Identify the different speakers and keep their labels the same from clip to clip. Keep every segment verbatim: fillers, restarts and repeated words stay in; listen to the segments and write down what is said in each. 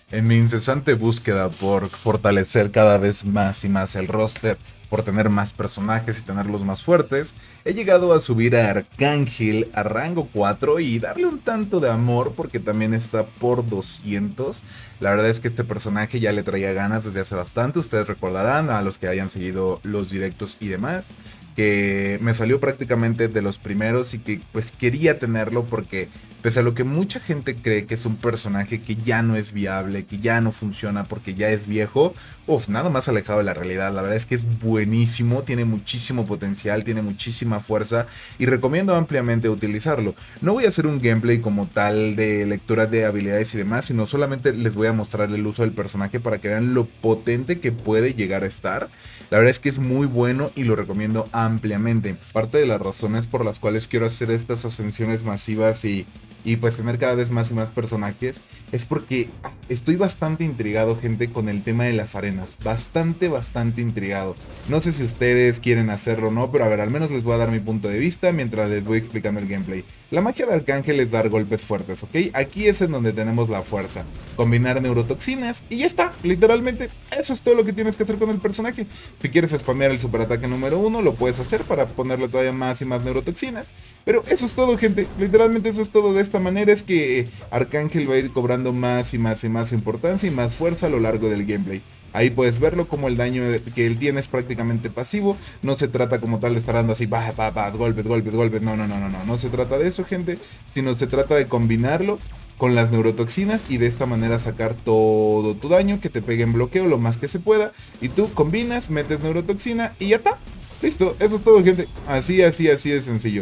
Speaker 1: En mi incesante búsqueda por fortalecer cada vez más y más el roster, por tener más personajes y tenerlos más fuertes, he llegado a subir a Arcángel a rango cuatro y darle un tanto de amor porque también está por doscientos. La verdad es que este personaje ya le traía ganas desde hace bastante, ustedes recordarán a los que hayan seguido los directos y demás, que me salió prácticamente de los primeros y que pues quería tenerlo porque pese a lo que mucha gente cree que es un personaje que ya no es viable, que ya no funciona porque ya es viejo, uff, nada más alejado de la realidad. La verdad es que es buenísimo, tiene muchísimo potencial, tiene muchísima fuerza y recomiendo ampliamente utilizarlo. No voy a hacer un gameplay como tal de lectura de habilidades y demás, sino solamente les voy a mostrar el uso del personaje para que vean lo potente que puede llegar a estar. La verdad es que es muy bueno y lo recomiendo ampliamente. Parte de las razones por las cuales quiero hacer estas ascensiones masivas y y pues tener cada vez más y más personajes, es porque estoy bastante intrigado, gente, con el tema de las arenas. Bastante, bastante intrigado. No sé si ustedes quieren hacerlo o no, pero a ver, al menos les voy a dar mi punto de vista mientras les voy explicando el gameplay. La magia de Arcángel es dar golpes fuertes, ¿ok? Aquí es en donde tenemos la fuerza. Combinar neurotoxinas y ya está, literalmente. Eso es todo lo que tienes que hacer con el personaje. Si quieres spamear el superataque número uno, lo puedes hacer para ponerle todavía más y más neurotoxinas. Pero eso es todo, gente. Literalmente eso es todo. De esta manera es que Arcángel va a ir cobrando más y más y más importancia y más fuerza a lo largo del gameplay. Ahí puedes verlo como el daño que él tiene es prácticamente pasivo. No se trata como tal de estar dando así, bah, bah, bah, golpes, golpes, golpes. No, no, no, no, no. No se trata de eso, gente. Sino se trata de combinarlo con las neurotoxinas y de esta manera sacar todo tu daño que te pegue en bloqueo lo más que se pueda. Y tú combinas, metes neurotoxina y ya está. Listo, eso es todo, gente. Así, así, así de sencillo.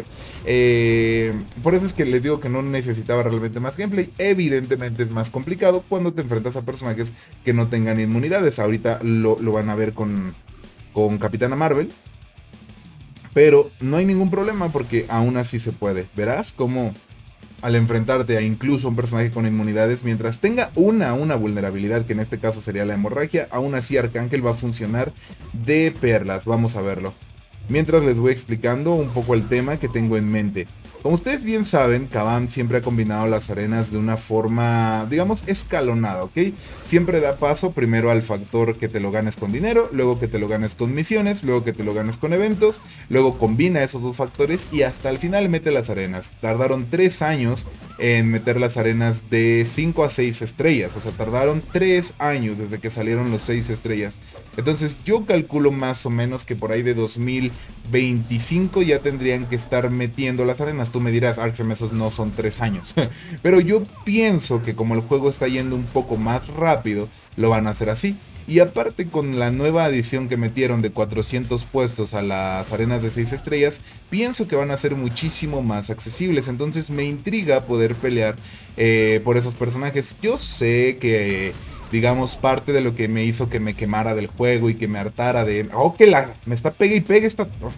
Speaker 1: Eh, por eso es que les digo que no necesitaba realmente más gameplay. Evidentemente es más complicado cuando te enfrentas a personajes que no tengan inmunidades. Ahorita lo, lo van a ver con, con Capitana Marvel. Pero no hay ningún problema porque aún así se puede. Verás cómo al enfrentarte a incluso un personaje con inmunidades, mientras tenga una, una vulnerabilidad, que en este caso sería la hemorragia, aún así Arcángel va a funcionar de perlas. Vamos a verlo. Mientras les voy explicando un poco el tema que tengo en mente. Como ustedes bien saben, Kabam siempre ha combinado las arenas de una forma, digamos, escalonada, ¿ok? Siempre da paso primero al factor que te lo ganes con dinero, luego que te lo ganes con misiones, luego que te lo ganes con eventos, luego combina esos dos factores y hasta el final mete las arenas. Tardaron tres años en meter las arenas de cinco a seis estrellas, o sea, tardaron tres años desde que salieron los seis estrellas. Entonces yo calculo más o menos que por ahí de dos mil veinticinco ya tendrían que estar metiendo las arenas. Tú me dirás, Arxem, esos no son tres años. Pero yo pienso que como el juego está yendo un poco más rápido, lo van a hacer así. Y aparte con la nueva adición que metieron de cuatrocientos puestos a las arenas de seis estrellas, pienso que van a ser muchísimo más accesibles. Entonces me intriga poder pelear eh, por esos personajes. Yo sé que, digamos, parte de lo que me hizo que me quemara del juego y que me hartara de... ¡Oh, que la! Me está pegue y pegue esta... Oh,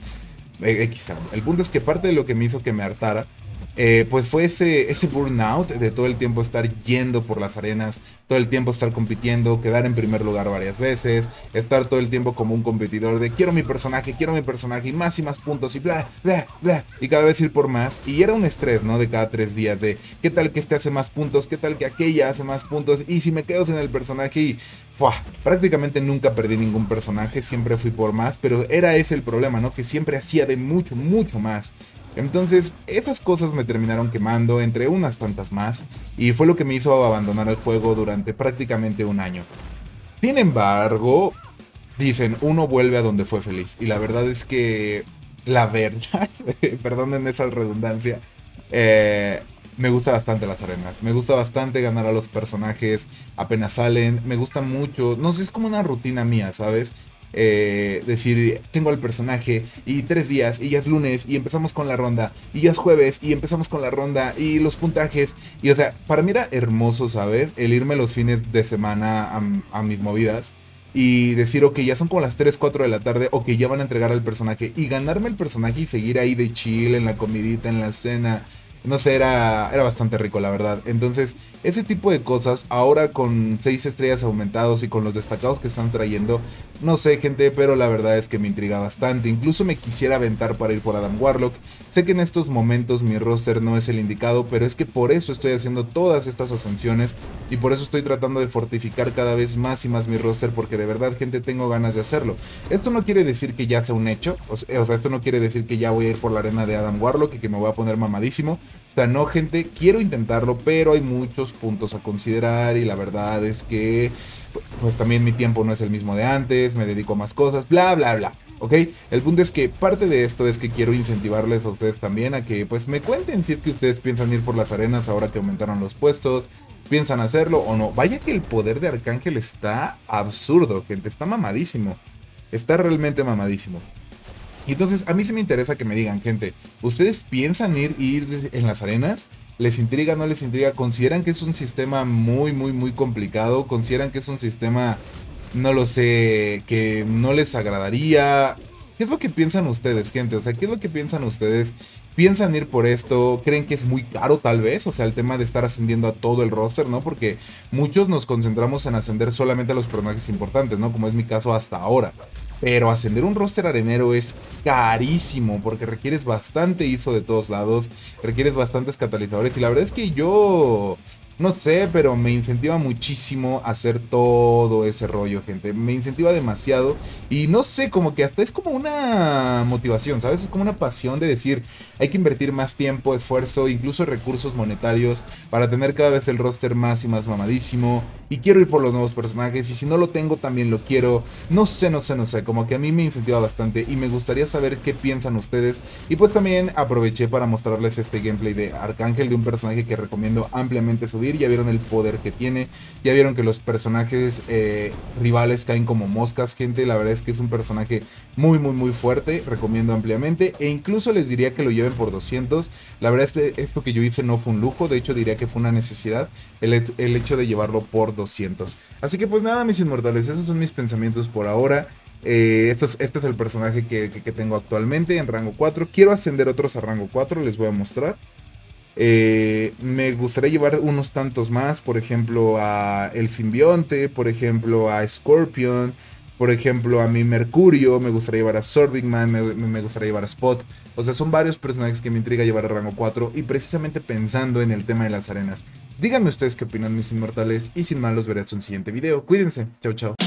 Speaker 1: X. El punto es que parte de lo que me hizo que me hartara eh, pues fue ese, ese burnout de todo el tiempo estar yendo por las arenas, todo el tiempo estar compitiendo, quedar en primer lugar varias veces, estar todo el tiempo como un competidor de quiero mi personaje, quiero mi personaje y más y más puntos y bla, bla, bla, y cada vez ir por más. Y era un estrés, ¿no? De cada tres días de qué tal que este hace más puntos, qué tal que aquella hace más puntos y si me quedo sin el personaje y ¡fua! Prácticamente nunca perdí ningún personaje, siempre fui por más, pero era ese el problema, ¿no? Que siempre hacía de mucho, mucho más. Entonces, esas cosas me terminaron quemando, entre unas tantas más, y fue lo que me hizo abandonar el juego durante prácticamente un año. Sin embargo, dicen, uno vuelve a donde fue feliz, y la verdad es que, la verdad, perdonen esa redundancia, eh, me gusta bastante las arenas, me gusta bastante ganar a los personajes apenas salen, me gusta mucho, no sé, es como una rutina mía, ¿sabes? Eh, decir, tengo al personaje y tres días y ya es lunes y empezamos con la ronda y ya es jueves y empezamos con la ronda y los puntajes y o sea, para mí era hermoso, ¿sabes? El irme los fines de semana a, a mis movidas y decir, ok, ya son como las tres cuatro de la tarde, ok, ya van a entregar al personaje y ganarme el personaje y seguir ahí de chill en la comidita, en la cena. No sé, era, era bastante rico, la verdad. Entonces, ese tipo de cosas, ahora con seis estrellas aumentados y con los destacados que están trayendo, no sé, gente, pero la verdad es que me intriga bastante. Incluso me quisiera aventar para ir por Adam Warlock. Sé que en estos momentos mi roster no es el indicado, pero es que por eso estoy haciendo todas estas ascensiones y por eso estoy tratando de fortificar cada vez más y más mi roster, porque de verdad, gente, tengo ganas de hacerlo. Esto no quiere decir que ya sea un hecho, o sea, o sea, esto no quiere decir que ya voy a ir por la arena de Adam Warlock y que me voy a poner mamadísimo. O sea, no, gente, quiero intentarlo, pero hay muchos puntos a considerar y la verdad es que pues también mi tiempo no es el mismo de antes, me dedico a más cosas, bla, bla, bla. ¿Ok? El punto es que parte de esto es que quiero incentivarles a ustedes también a que pues me cuenten si es que ustedes piensan ir por las arenas ahora que aumentaron los puestos, piensan hacerlo o no. Vaya que el poder de Arcángel está absurdo, gente, está mamadísimo, está realmente mamadísimo. Y entonces a mí sí me interesa que me digan, gente, ¿ustedes piensan ir, ir en las arenas? ¿Les intriga, no les intriga? ¿Consideran que es un sistema muy, muy, muy complicado? ¿Consideran que es un sistema, no lo sé, que no les agradaría? ¿Qué es lo que piensan ustedes, gente? O sea, ¿qué es lo que piensan ustedes? ¿Piensan ir por esto? ¿Creen que es muy caro tal vez? O sea, el tema de estar ascendiendo a todo el roster, ¿no? Porque muchos nos concentramos en ascender solamente a los personajes importantes, ¿no? Como es mi caso hasta ahora. Pero ascender un roster arenero es carísimo porque requieres bastante I S O de todos lados, requieres bastantes catalizadores y la verdad es que yo no sé, pero me incentiva muchísimo hacer todo ese rollo, gente. Me incentiva demasiado y no sé, como que hasta es como una motivación, ¿sabes? Es como una pasión de decir, hay que invertir más tiempo, esfuerzo, incluso recursos monetarios para tener cada vez el roster más y más mamadísimo. Y quiero ir por los nuevos personajes y si no lo tengo también lo quiero. No sé, no sé, no sé, como que a mí me incentiva bastante y me gustaría saber qué piensan ustedes. Y pues también aproveché para mostrarles este gameplay de Arcángel, de un personaje que recomiendo ampliamente subir. Ya vieron el poder que tiene, ya vieron que los personajes eh, rivales caen como moscas, gente. La verdad es que es un personaje muy, muy, muy fuerte, recomiendo ampliamente. E incluso les diría que lo lleven por doscientos. La verdad es que esto que yo hice no fue un lujo, de hecho diría que fue una necesidad el, el hecho de llevarlo por doscientos. Así que pues nada, mis inmortales, esos son mis pensamientos por ahora. Eh, esto es, este es el personaje que, que, que tengo actualmente en rango cuatro. Quiero ascender otros a rango cuatro, les voy a mostrar. Eh, me gustaría llevar unos tantos más, por ejemplo a el simbionte, por ejemplo a Scorpion, por ejemplo a mi Mercurio, me gustaría llevar a Absorbing Man, me, me gustaría llevar a Spot. O sea, son varios personajes que me intriga llevar a rango cuatro y precisamente pensando en el tema de las arenas. Díganme ustedes qué opinan, mis inmortales, y sin más los veré hasta un siguiente video. Cuídense, chao chao.